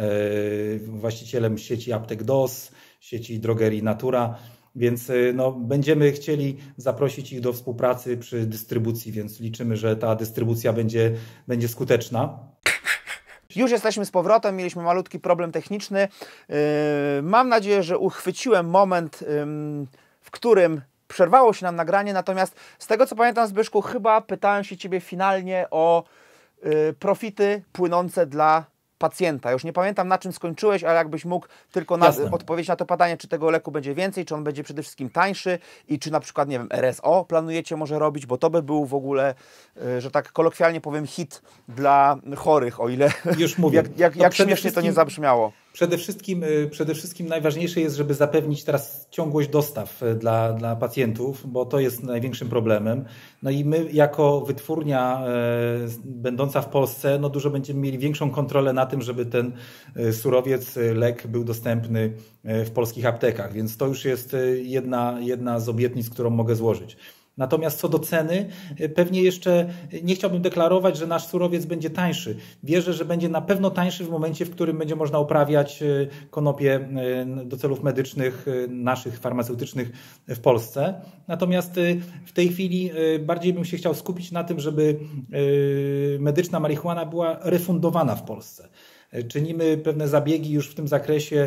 właścicielem sieci aptek D O S, sieci drogerii Natura. Więc no, będziemy chcieli zaprosić ich do współpracy przy dystrybucji, więc liczymy, że ta dystrybucja będzie, będzie skuteczna. Już jesteśmy z powrotem, mieliśmy malutki problem techniczny. Yy, mam nadzieję, że uchwyciłem moment, yy, w którym przerwało się nam nagranie, natomiast z tego co pamiętam, Zbyszku, chyba pytałem się Ciebie finalnie o yy, profity płynące dla pacjenta. Już nie pamiętam, na czym skończyłeś, ale jakbyś mógł tylko na, odpowiedzieć na to pytanie, czy tego leku będzie więcej, czy on będzie przede wszystkim tańszy i czy na przykład, nie wiem, R S O planujecie może robić, bo to by był w ogóle, że tak kolokwialnie powiem, hit dla chorych, o ile już mówię. jak, jak, jak śmiesznie to nie zabrzmiało. Przede wszystkim, przede wszystkim najważniejsze jest, żeby zapewnić teraz ciągłość dostaw dla, dla pacjentów, bo to jest największym problemem. No i my jako wytwórnia e, będąca w Polsce, no dużo będziemy mieli większą kontrolę na tym, żeby ten surowiec, lek był dostępny w polskich aptekach, więc to już jest jedna, jedna z obietnic, którą mogę złożyć. Natomiast co do ceny, pewnie jeszcze nie chciałbym deklarować, że nasz surowiec będzie tańszy. Wierzę, że będzie na pewno tańszy w momencie, w którym będzie można uprawiać konopie do celów medycznych, naszych farmaceutycznych w Polsce. Natomiast w tej chwili bardziej bym się chciał skupić na tym, żeby medyczna marihuana była refundowana w Polsce. Czynimy pewne zabiegi już w tym zakresie,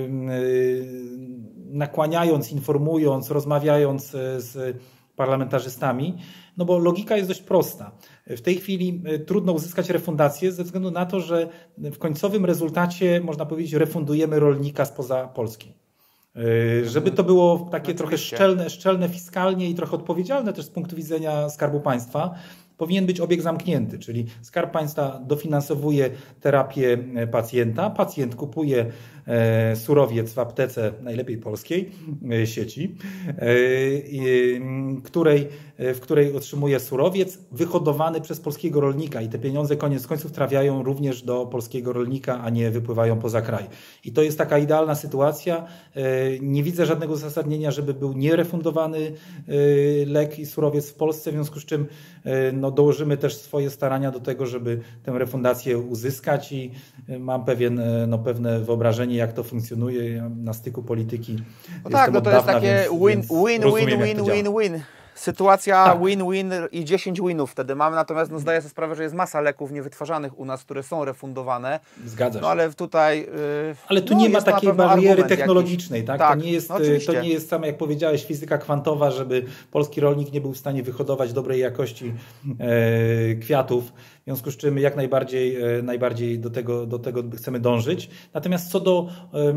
nakłaniając, informując, rozmawiając z parlamentarzystami, no bo logika jest dość prosta. W tej chwili trudno uzyskać refundację ze względu na to, że w końcowym rezultacie, można powiedzieć, refundujemy rolnika spoza Polski. Żeby to było takie trochę szczelne, szczelne fiskalnie i trochę odpowiedzialne też z punktu widzenia Skarbu Państwa, powinien być obieg zamknięty, czyli Skarb Państwa dofinansowuje terapię pacjenta, pacjent kupuje surowiec w aptece, najlepiej polskiej sieci, której, w której otrzymuje surowiec wyhodowany przez polskiego rolnika i te pieniądze koniec końców trafiają również do polskiego rolnika, a nie wypływają poza kraj. I to jest taka idealna sytuacja. Nie widzę żadnego uzasadnienia, żeby był nierefundowany lek i surowiec w Polsce, w związku z czym no, dołożymy też swoje starania do tego, żeby tę refundację uzyskać i mam pewien, no, pewne wyobrażenie, jak to funkcjonuje. Ja na styku polityki no tak, no to dawna, jest takie więc, win, więc win, rozumiem, win, win, win, win. Sytuacja tak. win-win i dziesięć winów wtedy mamy, natomiast no, zdaję sobie sprawę, że jest masa leków niewytwarzanych u nas, które są refundowane. Zgadza się. No ale tutaj... Yy, ale tu no, nie ma takiej bariery technologicznej, jakiś. tak? tak? To nie jest, no, to nie jest sama, jak powiedziałeś, fizyka kwantowa, żeby polski rolnik nie był w stanie wyhodować dobrej jakości e, kwiatów. W związku z czym jak najbardziej, e, najbardziej do tego, do tego chcemy dążyć. Natomiast co do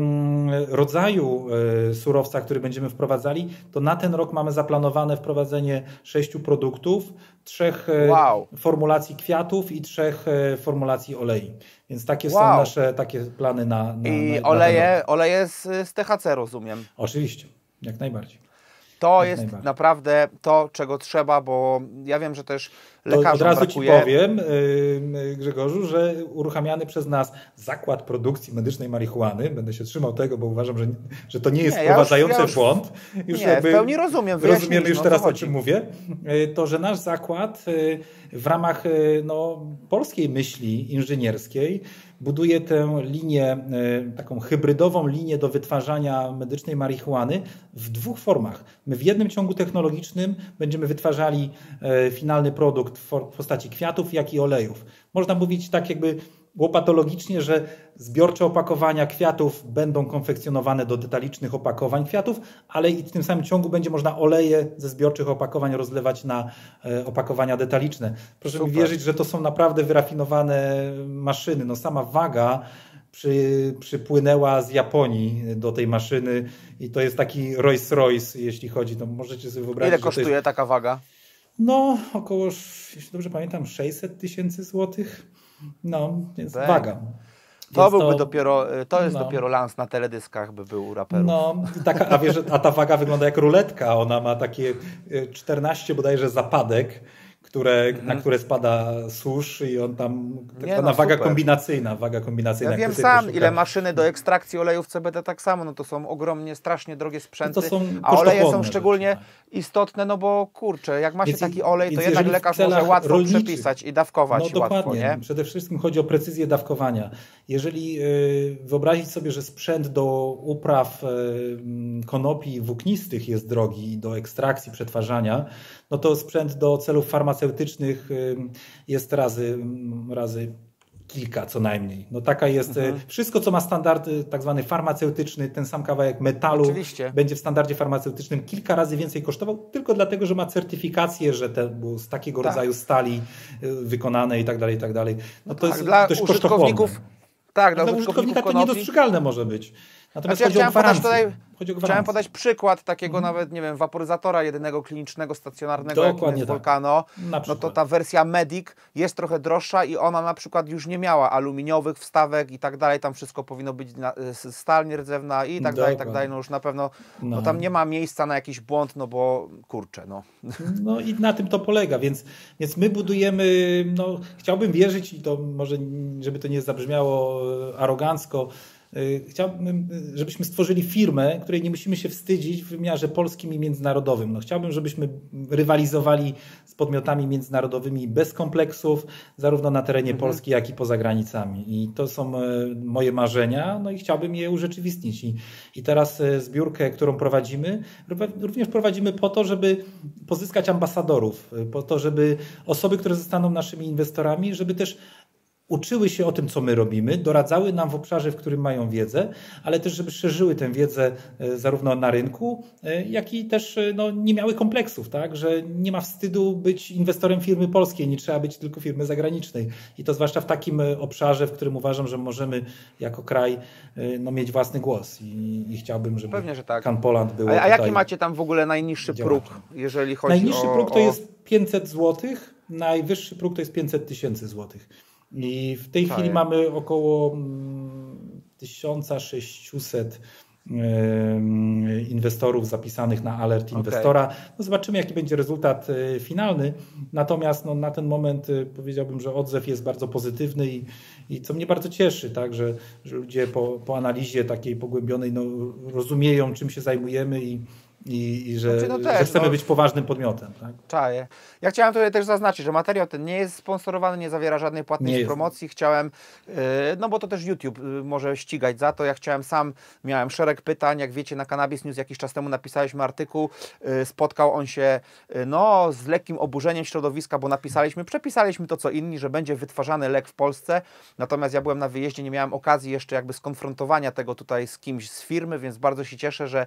e, rodzaju e, surowca, który będziemy wprowadzali, to na ten rok mamy zaplanowane wprowadzenie sześciu produktów, trzech e, wow. formulacji kwiatów i trzech e, formulacji olei. Więc takie wow. są nasze takie plany na, na I na, oleje, na oleje z, z T H C, rozumiem. Oczywiście, jak najbardziej. To jak jest najbardziej. naprawdę to, czego trzeba, bo ja wiem, że też lekarzom to od razu brakuje. Ci powiem, yy, Grzegorzu, że uruchamiany przez nas zakład produkcji medycznej marihuany, będę się trzymał tego, bo uważam, że, że to nie jest nie, wprowadzający ja już, ja już, błąd. Już nie, jakby w pełni rozumiem. Rozumiemy już no, teraz, o czym mówię. To, że nasz zakład w ramach no, polskiej myśli inżynierskiej buduje tę linię, taką hybrydową linię do wytwarzania medycznej marihuany w dwóch formach. My w jednym ciągu technologicznym będziemy wytwarzali finalny produkt w postaci kwiatów, jak i olejów. Można mówić tak jakby łopatologicznie, że zbiorcze opakowania kwiatów będą konfekcjonowane do detalicznych opakowań kwiatów, ale i w tym samym ciągu będzie można oleje ze zbiorczych opakowań rozlewać na opakowania detaliczne. Proszę Super. mi wierzyć, że to są naprawdę wyrafinowane maszyny. No sama waga przy, przypłynęła z Japonii do tej maszyny i to jest taki Rolls Royce, jeśli chodzi, to możecie sobie wyobrazić. Ile kosztuje jest... taka waga? No około, jeśli dobrze pamiętam, sześćset tysięcy złotych. No, jest Bang. waga. To Więc byłby to, dopiero, to jest no. dopiero lans na teledyskach by był u raperów. No, taka, a, wiesz, a ta waga wygląda jak ruletka, ona ma takie czternaście bodajże zapadek, które, mhm. na które spada susz i on tam, tak Nie, no, no, waga super. kombinacyjna, waga kombinacyjna. Ja wiem sam, ile maszyny do ekstrakcji olejów C B D tak samo, no to są ogromnie, strasznie drogie sprzęty, to są a oleje są szczególnie rzeczy, istotne, no bo kurczę, jak ma się więc, taki olej, to jednak lekarz może łatwo rolniczych, przepisać i dawkować no, łatwo, dokładnie. nie? Przede wszystkim chodzi o precyzję dawkowania. Jeżeli yy, wyobrazić sobie, że sprzęt do upraw yy, konopi włóknistych jest drogi, do ekstrakcji, przetwarzania, no to sprzęt do celów farmaceutycznych yy, jest razy, razy kilka co najmniej. No taka jest, mhm. wszystko co ma standard tak zwany farmaceutyczny, ten sam kawałek metalu Oczywiście. będzie w standardzie farmaceutycznym kilka razy więcej kosztował, tylko dlatego, że ma certyfikację, że to było z takiego tak. rodzaju stali wykonane i tak dalej, i tak dalej. No to tak, jest dla dość użytkowników, tak, dla, dla użytkowników użytkownika to niedostrzegalne może być. Natomiast znaczy, chodzi, ja o gwarancję. Tutaj, chodzi o gwarancję. Chciałem podać przykład takiego mhm. nawet, nie wiem, waporyzatora jedynego klinicznego, stacjonarnego, jakim jest tak. Volcano. No to ta wersja Medic jest trochę droższa i ona na przykład już nie miała aluminiowych wstawek i tak dalej. Tam wszystko powinno być na, stal nierdzewna i tak Dokładnie. dalej, i tak dalej. No już na pewno, no. no tam nie ma miejsca na jakiś błąd, no bo kurczę, no. No i na tym to polega, więc, więc my budujemy, no chciałbym wierzyć i to może, żeby to nie zabrzmiało arogancko, chciałbym, żebyśmy stworzyli firmę, której nie musimy się wstydzić w wymiarze polskim i międzynarodowym. No, chciałbym, żebyśmy rywalizowali z podmiotami międzynarodowymi bez kompleksów, zarówno na terenie mhm. Polski, jak i poza granicami. I to są moje marzenia, no i chciałbym je urzeczywistnić. I, i teraz zbiórkę, którą prowadzimy, również prowadzimy po to, żeby pozyskać ambasadorów, po to, żeby osoby, które zostaną naszymi inwestorami, żeby też uczyły się o tym, co my robimy, doradzały nam w obszarze, w którym mają wiedzę, ale też, żeby szerzyły tę wiedzę zarówno na rynku, jak i też no, nie miały kompleksów, tak? Że nie ma wstydu być inwestorem firmy polskiej, nie trzeba być tylko firmy zagranicznej. I to zwłaszcza w takim obszarze, w którym uważam, że możemy jako kraj no, mieć własny głos. I, i chciałbym, żeby Pewnie, że tak. Can Poland było A, a jaki macie tam w ogóle najniższy działaczem. próg, jeżeli chodzi Najniższy o... próg to jest pięćset złotych, najwyższy próg to jest pięćset tysięcy złotych. I w tej chwili mamy około tysiąc sześćset inwestorów zapisanych na alert inwestora. Okay. No zobaczymy, jaki będzie rezultat finalny. Natomiast no, na ten moment powiedziałbym, że odzew jest bardzo pozytywny i, i co mnie bardzo cieszy, tak, że, że ludzie po, po analizie takiej pogłębionej no, rozumieją, czym się zajmujemy i I, i że, znaczy, no też, że chcemy no, być poważnym podmiotem. Tak? Czaję. Ja chciałem tutaj też zaznaczyć, że materiał ten nie jest sponsorowany, nie zawiera żadnej płatnej promocji. Chciałem, no bo to też YouTube może ścigać za to. Ja chciałem sam, miałem szereg pytań, jak wiecie, na Cannabis News jakiś czas temu napisaliśmy artykuł, spotkał on się no, z lekkim oburzeniem środowiska, bo napisaliśmy, przepisaliśmy to co inni, że będzie wytwarzany lek w Polsce, natomiast ja byłem na wyjeździe, nie miałem okazji jeszcze jakby skonfrontowania tego tutaj z kimś z firmy, więc bardzo się cieszę, że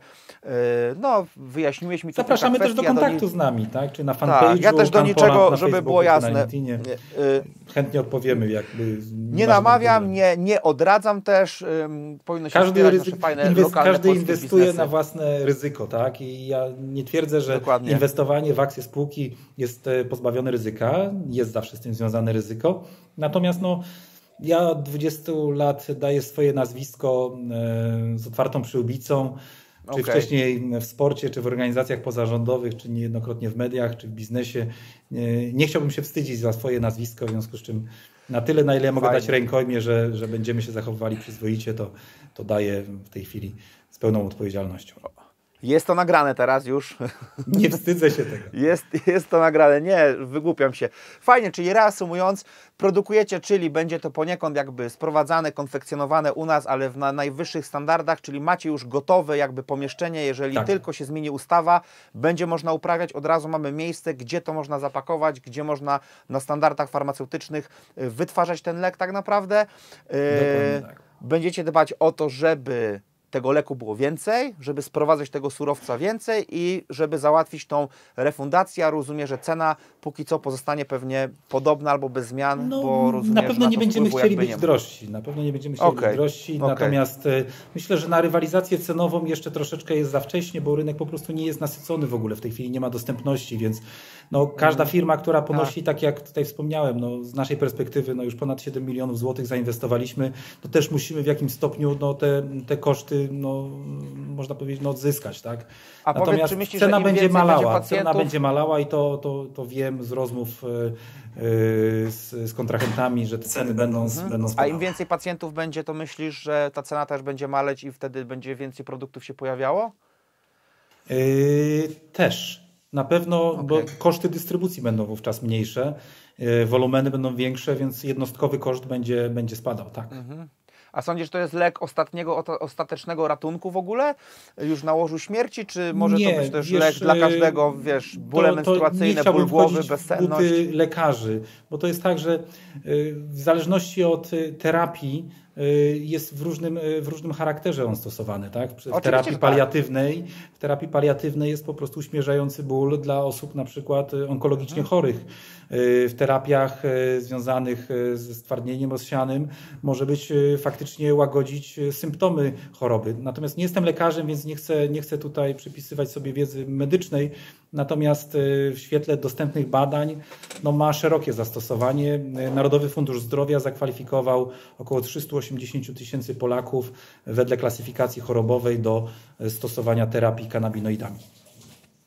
no wyjaśniłeś mi to. Zapraszamy też do kontaktu do... z nami, tak? Czy na fanpage'u, tak, ja też do niczego, żeby było jasne. Chętnie odpowiemy. Jakby nie namawiam, nie, nie odradzam też. Um, powinno się każdy ryzyk, nasze fajne inwest, lokalne każdy inwestuje biznesy. Na własne ryzyko, tak? I ja nie twierdzę, że Dokładnie. inwestowanie w akcje spółki jest pozbawione ryzyka. Jest zawsze z tym związane ryzyko. Natomiast no ja od dwudziestu lat daję swoje nazwisko e, z otwartą przyłbicą. Czy okay. wcześniej w sporcie, czy w organizacjach pozarządowych, czy niejednokrotnie w mediach, czy w biznesie. Nie, nie chciałbym się wstydzić za swoje nazwisko, w związku z czym na tyle, na ile mogę Fajnie. dać rękojmię, że, że będziemy się zachowywali przyzwoicie, to, to daję w tej chwili z pełną odpowiedzialnością. Jest to nagrane teraz już. Nie wstydzę się tego. Jest, jest to nagrane. Nie, wygłupiam się. Fajnie, czyli reasumując, produkujecie, czyli będzie to poniekąd jakby sprowadzane, konfekcjonowane u nas, ale na najwyższych standardach, czyli macie już gotowe jakby pomieszczenie, jeżeli tak. tylko się zmieni ustawa, będzie można uprawiać, od razu mamy miejsce, gdzie to można zapakować, gdzie można na standardach farmaceutycznych wytwarzać ten lek tak naprawdę. Dokładnie tak. Będziecie dbać o to, żeby tego leku było więcej, żeby sprowadzać tego surowca więcej i żeby załatwić tą refundację. Rozumiem, że cena póki co pozostanie pewnie podobna albo bez zmian, no, bo rozumiem, na pewno na nie będziemy chcieli być nie drożsi. Na pewno nie będziemy chcieli okay. być drożsi. Okay. Natomiast y, myślę, że na rywalizację cenową jeszcze troszeczkę jest za wcześnie, bo rynek po prostu nie jest nasycony w ogóle. W tej chwili nie ma dostępności, więc no, każda firma, która ponosi, tak. tak jak tutaj wspomniałem, no, z naszej perspektywy no, już ponad siedem milionów złotych zainwestowaliśmy, to też musimy w jakimś stopniu no, te, te koszty no, można powiedzieć no, odzyskać. Tak? A Natomiast powiedz, czy myślisz, cena że będzie malała, będzie pacjentów... cena będzie malała i to, to, to wiem z rozmów yy, z, z kontrahentami, że te ceny będą, mhm. będą spadały. A im więcej pacjentów będzie, to myślisz, że ta cena też będzie maleć i wtedy będzie więcej produktów się pojawiało? Yy, też. Na pewno, okay. bo koszty dystrybucji będą wówczas mniejsze, yy, wolumeny będą większe, więc jednostkowy koszt będzie, będzie spadał. Tak. Mhm. A sądzisz, że to jest lek ostatniego, ostatecznego ratunku w ogóle? Już na łożu śmierci? Czy może nie, to być też wiesz, lek dla każdego, wiesz, bóle to, to menstruacyjne, ból głowy, bezsenność? Buty lekarzy, bo to jest tak, że w zależności od terapii jest w różnym, w różnym charakterze on stosowany. Tak? W terapii paliatywnej, tak. w terapii paliatywnej jest po prostu uśmierzający ból dla osób na przykład onkologicznie hmm. chorych. W terapiach związanych ze stwardnieniem rozsianym może być faktycznie łagodzić symptomy choroby. Natomiast nie jestem lekarzem, więc nie chcę, nie chcę tutaj przypisywać sobie wiedzy medycznej. Natomiast w świetle dostępnych badań no, ma szerokie zastosowanie. Narodowy Fundusz Zdrowia zakwalifikował około trzysta osiemdziesiąt tysięcy Polaków wedle klasyfikacji chorobowej do stosowania terapii kanabinoidami.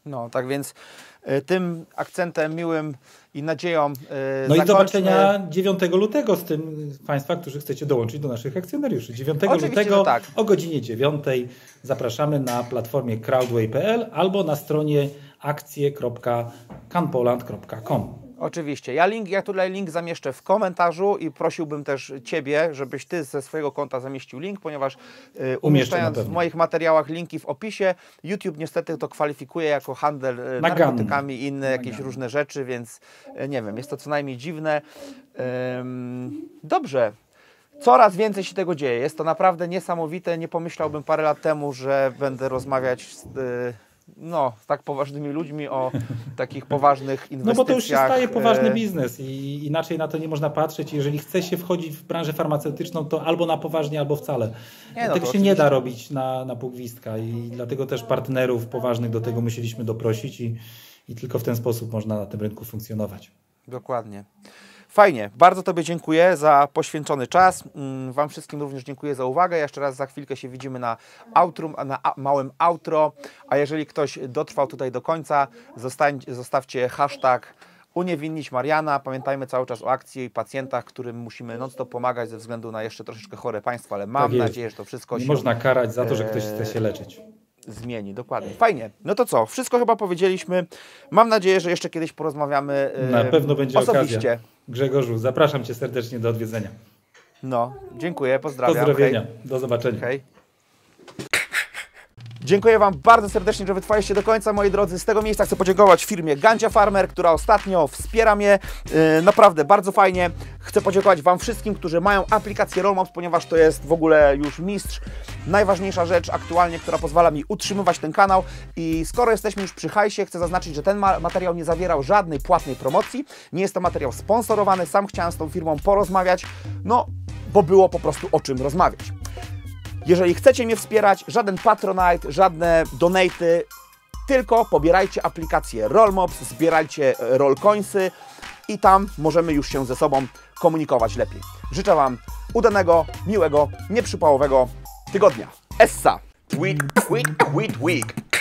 No, tak więc y, tym akcentem miłym i nadzieją y, No i zakończmy. do zobaczenia dziewiątego lutego z tym Państwa, którzy chcecie dołączyć do naszych akcjonariuszy. dziewiątego lutego tak. o godzinie dziewiątej zapraszamy na platformie crowdway kropka p l albo na stronie akcje kropka canpoland kropka com. Oczywiście. Ja, link, ja tutaj link zamieszczę w komentarzu i prosiłbym też Ciebie, żebyś Ty ze swojego konta zamieścił link, ponieważ y, umieszczając w moich materiałach linki w opisie, YouTube niestety to kwalifikuje jako handel y, narkotykami i inne jakieś Naganny. różne rzeczy, więc y, nie wiem, jest to co najmniej dziwne. Ym, dobrze. Coraz więcej się tego dzieje. Jest to naprawdę niesamowite. Nie pomyślałbym parę lat temu, że będę rozmawiać z... Y, no, z tak poważnymi ludźmi o takich poważnych inwestycjach. No bo to już się staje poważny biznes i inaczej na to nie można patrzeć. Jeżeli chce się wchodzić w branżę farmaceutyczną, to albo na poważnie, albo wcale. Nie, no tego się oczywiście nie da robić na, na pół gwizdka i dlatego też partnerów poważnych do tego musieliśmy doprosić i, i tylko w ten sposób można na tym rynku funkcjonować. Dokładnie. Fajnie, bardzo Tobie dziękuję za poświęcony czas. Wam wszystkim również dziękuję za uwagę. Jeszcze raz za chwilkę się widzimy na, outrum, na małym outro. A jeżeli ktoś dotrwał tutaj do końca, zostań, zostawcie hashtag uniewinnić Mariana. Pamiętajmy cały czas o akcji i pacjentach, którym musimy non-stop pomagać ze względu na jeszcze troszeczkę chore państwo, ale mam Tak nadzieję, że to wszystko nie się... można karać za to, że ktoś chce się leczyć. Zmieni, dokładnie. Fajnie. No to co? Wszystko chyba powiedzieliśmy. Mam nadzieję, że jeszcze kiedyś porozmawiamy Na pewno będzie osobiście. okazja. Grzegorzu, zapraszam Cię serdecznie do odwiedzenia. No, dziękuję, pozdrawiam. Pozdrowienia. Hej. Do zobaczenia. Hej. Dziękuję Wam bardzo serdecznie, że wytrwaliście do końca, moi drodzy. Z tego miejsca chcę podziękować firmie Gandzia Farmer, która ostatnio wspiera mnie. Yy, naprawdę bardzo fajnie. Chcę podziękować Wam wszystkim, którzy mają aplikację Rollmops, ponieważ to jest w ogóle już mistrz. Najważniejsza rzecz aktualnie, która pozwala mi utrzymywać ten kanał. I skoro jesteśmy już przy hajsie, chcę zaznaczyć, że ten ma materiał nie zawierał żadnej płatnej promocji. Nie jest to materiał sponsorowany. Sam chciałem z tą firmą porozmawiać, no bo było po prostu o czym rozmawiać. Jeżeli chcecie mnie wspierać, żaden Patronite, żadne donaty, tylko pobierajcie aplikację Rollmops, zbierajcie Rollcoinsy i tam możemy już się ze sobą komunikować lepiej. Życzę Wam udanego, miłego, nieprzypałowego tygodnia. Essa! Tweet, tweet, tweet, week.